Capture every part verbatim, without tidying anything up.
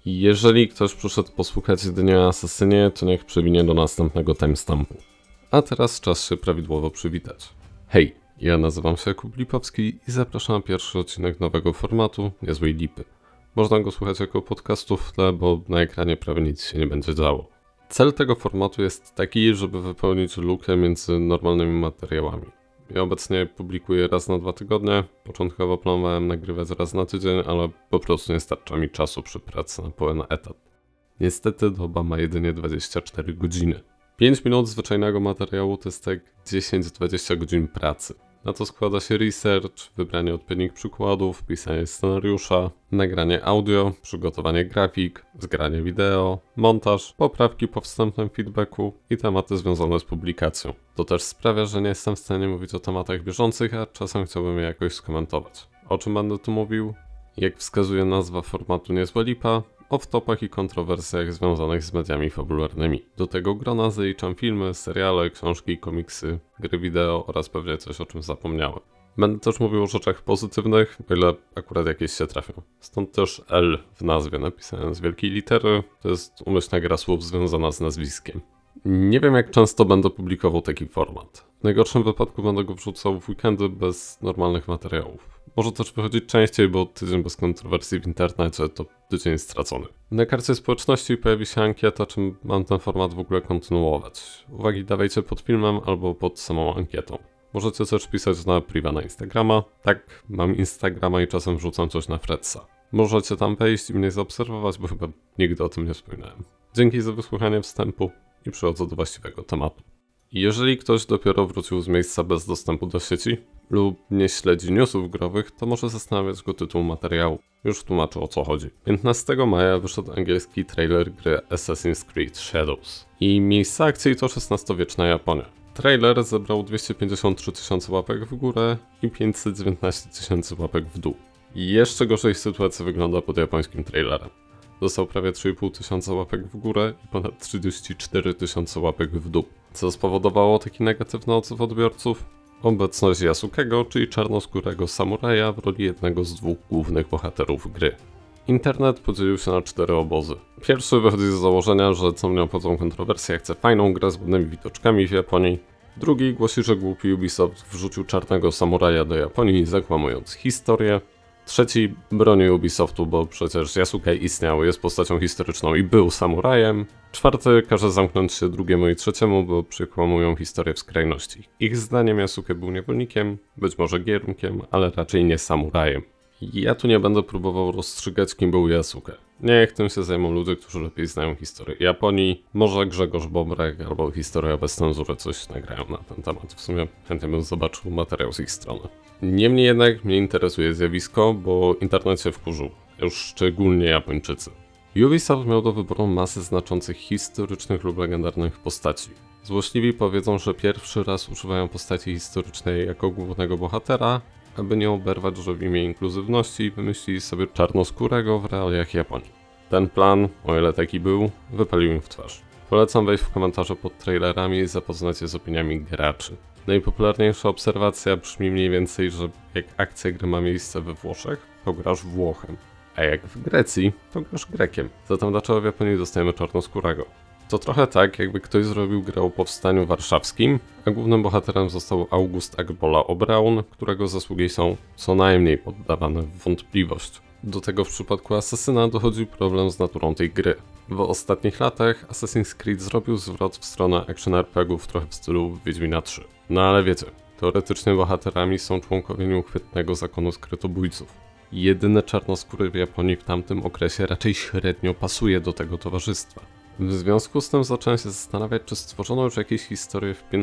Jeżeli ktoś przyszedł posłuchać jedynie o Asasynie, to niech przewinie do następnego timestampu. A teraz czas się prawidłowo przywitać. Hej, ja nazywam się Jakub Lipowski i zapraszam na pierwszy odcinek nowego formatu Niezłej Lipy. Można go słuchać jako podcastu w tle, bo na ekranie prawie nic się nie będzie działo. Cel tego formatu jest taki, żeby wypełnić lukę między normalnymi materiałami. Ja obecnie publikuję raz na dwa tygodnie, początkowo planowałem nagrywać raz na tydzień, ale po prostu nie starcza mi czasu przy pracy na pełen etat. Niestety doba ma jedynie dwadzieścia cztery godziny. pięć minut zwyczajnego materiału to jest tak dziesięć do dwudziestu godzin pracy. Na to składa się research, wybranie odpowiednich przykładów, pisanie scenariusza, nagranie audio, przygotowanie grafik, zgranie wideo, montaż, poprawki po wstępnym feedbacku i tematy związane z publikacją. To też sprawia, że nie jestem w stanie mówić o tematach bieżących, a czasem chciałbym je jakoś skomentować. O czym będę tu mówił? Jak wskazuje nazwa formatu Niezła Lipa, o wtopach i kontrowersjach związanych z mediami fabularnymi. Do tego grona zaliczam filmy, seriale, książki, komiksy, gry wideo oraz pewnie coś, o czym zapomniałem. Będę też mówił o rzeczach pozytywnych, o ile akurat jakieś się trafią. Stąd też L w nazwie napisałem z wielkiej litery, to jest umyślna gra słów związana z nazwiskiem. Nie wiem, jak często będę publikował taki format. W najgorszym wypadku będę go wrzucał w weekendy bez normalnych materiałów. Może też wychodzić częściej, bo tydzień bez kontrowersji w internecie to tydzień stracony. Na karcie społeczności pojawi się ankieta, czy mam ten format w ogóle kontynuować. Uwagi dawajcie pod filmem albo pod samą ankietą. Możecie też pisać na priva na Instagrama. Tak, mam Instagrama i czasem wrzucam coś na Threadsa. Możecie tam wejść i mnie zaobserwować, bo chyba nigdy o tym nie wspominałem. Dzięki za wysłuchanie wstępu i przechodzę do właściwego tematu. Jeżeli ktoś dopiero wrócił z miejsca bez dostępu do sieci lub nie śledzi newsów growych, to może zastanawiać go tytuł materiału. Już tłumaczę, o co chodzi. piętnastego maja wyszedł angielski trailer gry Assassin's Creed Shadows. I miejsce akcji to szesnastowieczna Japonia. Trailer zebrał dwieście pięćdziesiąt trzy tysiące łapek w górę i pięćset dziewiętnaście tysięcy łapek w dół. I jeszcze gorzej sytuacja wygląda pod japońskim trailerem. Dostał prawie trzy i pół tysiąca łapek w górę i ponad trzydzieści cztery tysiące łapek w dół. Co spowodowało taki negatywny odzew odbiorców? Obecność Yasukego, czyli czarnoskórego samuraja w roli jednego z dwóch głównych bohaterów gry. Internet podzielił się na cztery obozy. Pierwszy wychodzi z założenia, że co mnie obchodzą kontrowersje, chce fajną grę z ładnymi widoczkami w Japonii. Drugi głosi, że głupi Ubisoft wrzucił czarnego samuraja do Japonii, zakłamując historię. Trzeci broni Ubisoftu, bo przecież Yasuke istniał, jest postacią historyczną i był samurajem. Czwarty każe zamknąć się drugiemu i trzeciemu, bo przekłamują historię w skrajności. Ich zdaniem Yasuke był niewolnikiem, być może giermkiem, ale raczej nie samurajem. Ja tu nie będę próbował rozstrzygać, kim był Yasuke. Niech tym się zajmą ludzie, którzy lepiej znają historię Japonii. Może Grzegorz Bobrek albo Historia bez cenzury coś nagrają na ten temat. W sumie chętnie bym zobaczył materiał z ich strony. Niemniej jednak mnie interesuje zjawisko, bo internet się wkurzył. Już szczególnie Japończycy. Ubisoft miał do wyboru masę znaczących historycznych lub legendarnych postaci. Złośliwi powiedzą, że pierwszy raz używają postaci historycznej jako głównego bohatera, aby nie oberwać, że w imię inkluzywności wymyślili sobie czarnoskórego w realiach Japonii. Ten plan, o ile taki był, wypalił im w twarz. Polecam wejść w komentarze pod trailerami i zapoznać się z opiniami graczy. Najpopularniejsza obserwacja brzmi mniej więcej, że jak akcja gry ma miejsce we Włoszech, to grasz Włochem, a jak w Grecji, to grasz Grekiem. Zatem dlaczego w Japonii dostajemy czarnoskórego? To trochę tak, jakby ktoś zrobił grę o powstaniu warszawskim, a głównym bohaterem został August Agbola O'Brien, którego zasługi są co najmniej poddawane w wątpliwość. Do tego w przypadku Asasyna dochodzi problem z naturą tej gry. W ostatnich latach Assassin's Creed zrobił zwrot w stronę action er pe gie ów trochę w stylu Wiedźmina trzy. No ale wiecie, teoretycznie bohaterami są członkowie nieuchwytnego zakonu skrytobójców. Jedyne czarnoskóry w Japonii w tamtym okresie raczej średnio pasuje do tego towarzystwa. W związku z tym zacząłem się zastanawiać, czy stworzono już jakieś historie w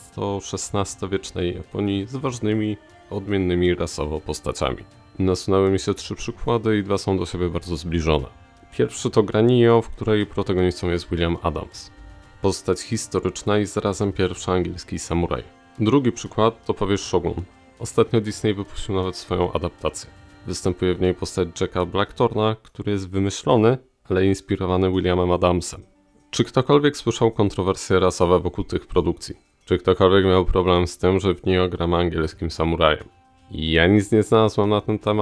piętnasto-szesnastowiecznej Japonii z ważnymi, odmiennymi rasowo postaciami. Nasunęły mi się trzy przykłady i dwa są do siebie bardzo zbliżone. Pierwszy to gra Nioh, w której protagonistą jest William Adams. Postać historyczna i zarazem pierwszy angielski samuraj. Drugi przykład to powieść Shogun. Ostatnio Disney wypuścił nawet swoją adaptację. Występuje w niej postać Jacka Blackthorna, który jest wymyślony, ale inspirowany Williamem Adamsem. Czy ktokolwiek słyszał kontrowersje rasowe wokół tych produkcji? Czy ktokolwiek miał problem z tym, że w Nioh gramy angielskim samurajem? Ja nic nie znalazłem na ten temat.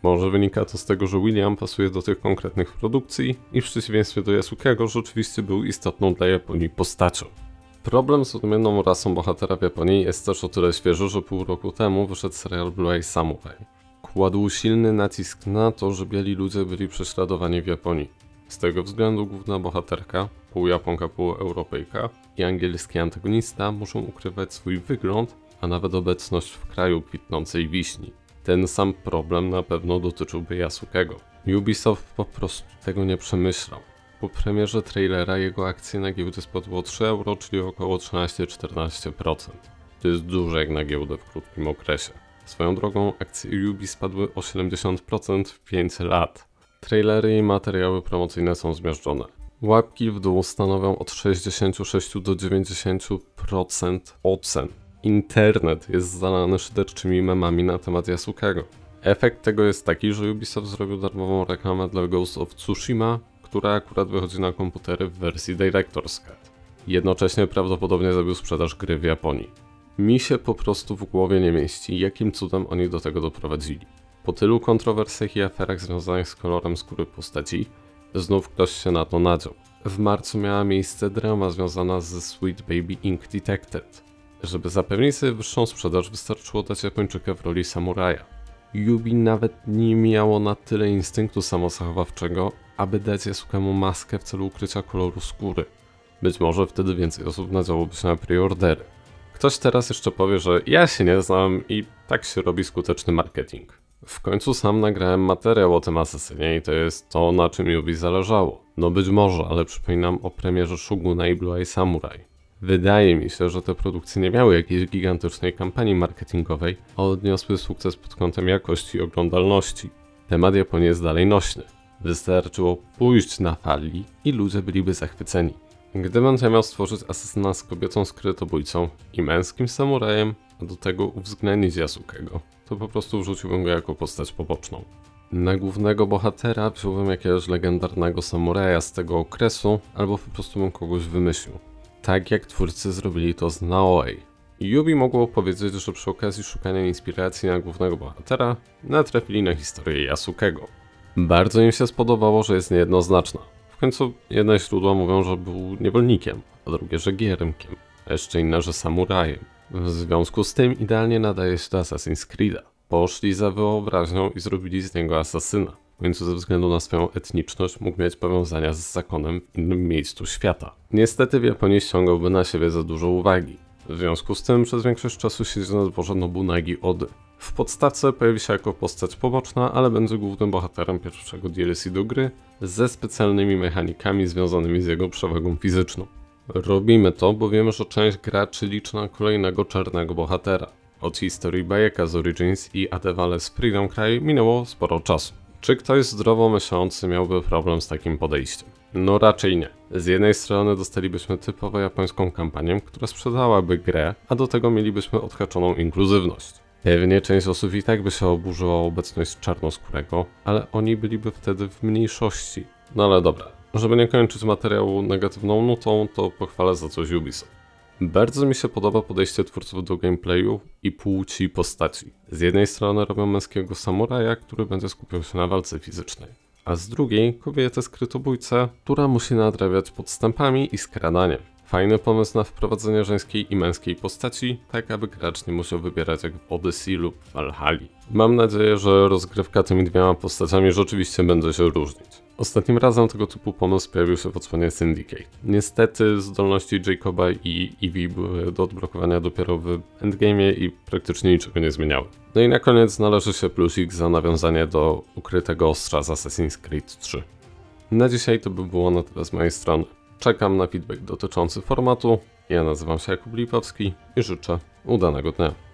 Może wynika to z tego, że William pasuje do tych konkretnych produkcji i w przeciwieństwie do Yasukiego rzeczywiście był istotną dla Japonii postacią. Problem z odmienną rasą bohatera w Japonii jest też o tyle świeży, że pół roku temu wyszedł serial Blue Eye Samurai. Kładł silny nacisk na to, że biali ludzie byli prześladowani w Japonii. Z tego względu główna bohaterka, pół Japonka, pół Europejka i angielski antagonista muszą ukrywać swój wygląd, a nawet obecność w kraju kwitnącej wiśni. Ten sam problem na pewno dotyczyłby Yasukiego. Ubisoft po prostu tego nie przemyślał. Po premierze trailera jego akcje na giełdzie spadły o trzy euro, czyli około trzynaście do czternastu procent. To jest dużo jak na giełdę w krótkim okresie. Swoją drogą akcje Ubi spadły o siedemdziesiąt procent w pięć lat. Trailery i materiały promocyjne są zmiażdżone. Łapki w dół stanowią od sześćdziesięciu sześciu do dziewięćdziesięciu procent ocen. Internet jest zalany szyderczymi memami na temat Yasukiego. Efekt tego jest taki, że Ubisoft zrobił darmową reklamę dla Ghost of Tsushima, która akurat wychodzi na komputery w wersji Director's Cut. Jednocześnie prawdopodobnie zabił sprzedaż gry w Japonii. Mi się po prostu w głowie nie mieści, jakim cudem oni do tego doprowadzili. Po tylu kontrowersjach i aferach związanych z kolorem skóry postaci, znów ktoś się na to nadział. W marcu miała miejsce drama związana ze Sweet Baby Ink Detected. Żeby zapewnić sobie wyższą sprzedaż, wystarczyło dać Japończyka w roli samuraja. Ubi nawet nie miało na tyle instynktu samozachowawczego, aby dać Yasukiemu maskę w celu ukrycia koloru skóry. Być może wtedy więcej osób nadziałoby się na preordery. Ktoś teraz jeszcze powie, że ja się nie znam i tak się robi skuteczny marketing. W końcu sam nagrałem materiał o tym asesynie i to jest to, na czym Ubi zależało. No być może, ale przypominam o premierze Shoguna i Blue Eye Samurai. Wydaje mi się, że te produkcje nie miały jakiejś gigantycznej kampanii marketingowej, a odniosły sukces pod kątem jakości i oglądalności. Temat Japonii jest dalej nośny. Wystarczyło pójść na fali i ludzie byliby zachwyceni. Gdybym ja miał stworzyć asesyna z kobietą skrytobójcą i męskim samurajem, a do tego uwzględnić Yasukiego, to po prostu wrzuciłbym go jako postać poboczną. Na głównego bohatera wziąłbym jakiegoś legendarnego samuraja z tego okresu, albo po prostu bym kogoś wymyślił. Tak jak twórcy zrobili to z Naoei. Ubi mogło powiedzieć, że przy okazji szukania inspiracji na głównego bohatera natrafili na historię Yasukiego. Bardzo im się spodobało, że jest niejednoznaczna. W końcu jedne źródła mówią, że był niewolnikiem, a drugie, że giermkiem, a jeszcze inne, że samurajem. W związku z tym idealnie nadaje się do Assassin's Creed'a. Poszli za wyobraźnią i zrobili z niego asasyna. W końcu ze względu na swoją etniczność mógł mieć powiązania z zakonem w innym miejscu świata. Niestety w Japonii ściągałby na siebie za dużo uwagi. W związku z tym przez większość czasu siedzi na dworze Nobunagi Ody. W podstawce pojawi się jako postać poboczna, ale będzie głównym bohaterem pierwszego D L C do gry ze specjalnymi mechanikami związanymi z jego przewagą fizyczną. Robimy to, bo wiemy, że część graczy liczy na kolejnego czarnego bohatera. Od historii Bayeka z Origins i Adewale z Freedom Cry minęło sporo czasu. Czy ktoś zdrowo myślący miałby problem z takim podejściem? No raczej nie. Z jednej strony dostalibyśmy typowo japońską kampanię, która sprzedałaby grę, a do tego mielibyśmy odhaczoną inkluzywność. Pewnie część osób i tak by się oburzyła o obecność czarnoskórego, ale oni byliby wtedy w mniejszości. No ale dobra, żeby nie kończyć materiału negatywną nutą, to pochwalę za coś Ubisoft. Bardzo mi się podoba podejście twórców do gameplayu i płci postaci. Z jednej strony robią męskiego samuraja, który będzie skupiał się na walce fizycznej, a z drugiej kobietę skrytobójcę, która musi nadrabiać podstępami i skradaniem. Fajny pomysł na wprowadzenie żeńskiej i męskiej postaci, tak aby gracz nie musiał wybierać jak w Odyssey lub w Valhalli. Mam nadzieję, że rozgrywka tymi dwiema postaciami rzeczywiście będzie się różnić. Ostatnim razem tego typu pomysł pojawił się w odsłonie Syndicate. Niestety zdolności Jacoba i Evie były do odblokowania dopiero w endgame'ie i praktycznie niczego nie zmieniały. No i na koniec należy się plusik za nawiązanie do ukrytego ostrza z Assassin's Creed trzy. Na dzisiaj to by było na tyle z mojej strony. Czekam na feedback dotyczący formatu. Ja nazywam się Jakub Lipowski i życzę udanego dnia.